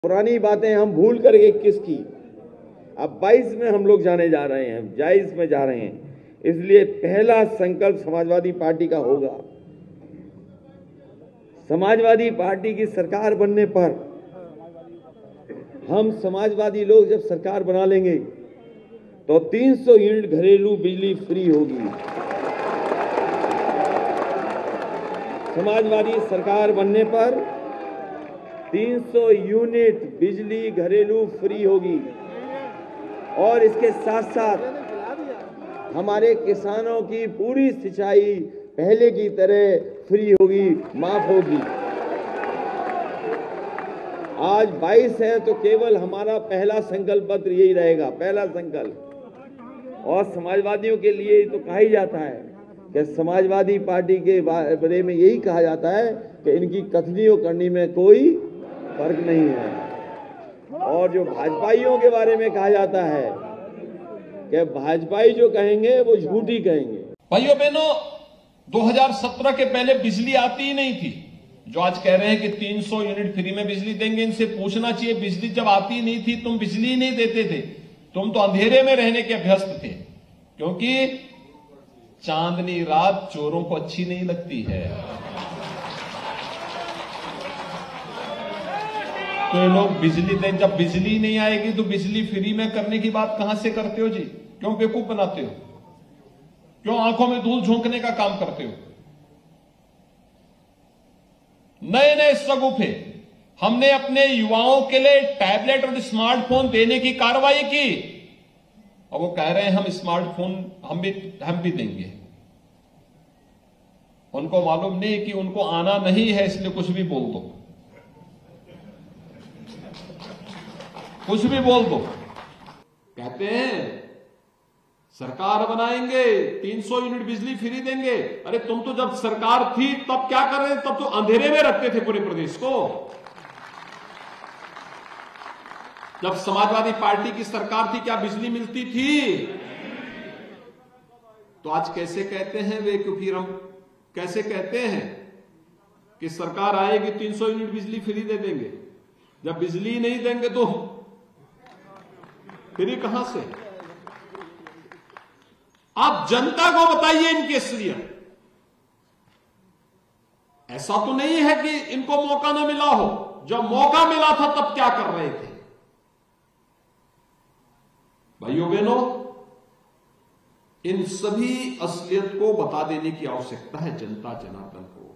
पुरानी बातें हम भूल कर 21 की, अब 22 में हम लोग जाने जा रहे हैं, 22 में जा रहे हैं। इसलिए पहला संकल्प समाजवादी पार्टी का होगा, समाजवादी पार्टी की सरकार बनने पर हम समाजवादी लोग जब सरकार बना लेंगे तो 300 यूनिट घरेलू बिजली फ्री होगी। समाजवादी सरकार बनने पर 300 यूनिट बिजली घरेलू फ्री होगी और इसके साथ साथ हमारे किसानों की पूरी सिंचाई पहले की तरह फ्री होगी, माफ होगी। आज 22 है तो केवल हमारा पहला संकल्प पत्र यही रहेगा, पहला संकल्प। और समाजवादियों के लिए तो कहा ही जाता है कि समाजवादी पार्टी के बारे में यही कहा जाता है कि इनकी कथनी और करनी में कोई फर्क नहीं है। और जो भाजपाइयों के बारे में कहा जाता है कि भाजपाई जो कहेंगे वो झूठी कहेंगे। भाइयों बहनों, 2017 के पहले बिजली आती ही नहीं थी। जो आज कह रहे हैं कि 300 यूनिट फ्री में बिजली देंगे, इनसे पूछना चाहिए, बिजली जब आती ही नहीं थी तुम बिजली ही नहीं देते थे, तुम तो अंधेरे में रहने के अभ्यस्त थे। क्योंकि चांदनी रात चोरों को अच्छी नहीं लगती है। तो ये लोग बिजली दें, जब बिजली नहीं आएगी तो बिजली फ्री में करने की बात कहां से करते हो जी? क्यों बेवकूफ बनाते हो? क्यों आंखों में धूल झोंकने का काम करते हो? नए नए सगुफे हमने अपने युवाओं के लिए टैबलेट और स्मार्टफोन देने की कार्रवाई की और वो कह रहे हैं हम स्मार्टफोन हम भी देंगे। उनको मालूम नहीं कि उनको आना नहीं है, इसलिए कुछ भी बोल दो, कुछ भी बोल दो। कहते हैं सरकार बनाएंगे, 300 यूनिट बिजली फ्री देंगे। अरे तुम तो जब सरकार थी तब क्या कर रहे थे? तब तो अंधेरे में रखते थे पूरे प्रदेश को। जब समाजवादी पार्टी की सरकार थी क्या बिजली मिलती थी? तो आज कैसे कहते हैं वे, क्योंकि हम कैसे कहते हैं कि सरकार आएगी 300 यूनिट बिजली फ्री दे देंगे, जब बिजली नहीं देंगे तो फ्री कहां से? आप जनता को बताइए इनकी असलियत। ऐसा तो नहीं है कि इनको मौका ना मिला हो, जब मौका मिला था तब क्या कर रहे थे? भाइयों बहनों, इन सभी असलियत को बता देने की आवश्यकता है जनता जनार्दन को।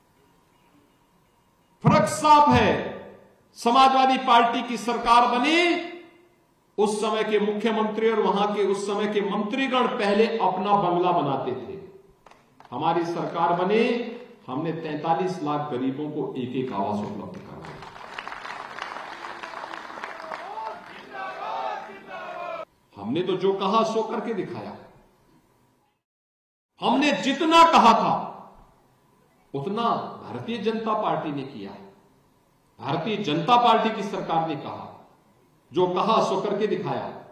फर्क साफ है, समाजवादी पार्टी की सरकार बनी, उस समय के मुख्यमंत्री और वहां के उस समय के मंत्रीगण पहले अपना बंगला बनाते थे। हमारी सरकार बनी, हमने 43 लाख गरीबों को एक एक आवास उपलब्ध कराया। हमने तो जो कहा सो करके दिखाया। हमने जितना कहा था उतना भारतीय जनता पार्टी ने किया। भारतीय जनता पार्टी की सरकार ने कहा, जो कहा सो करके दिखाया।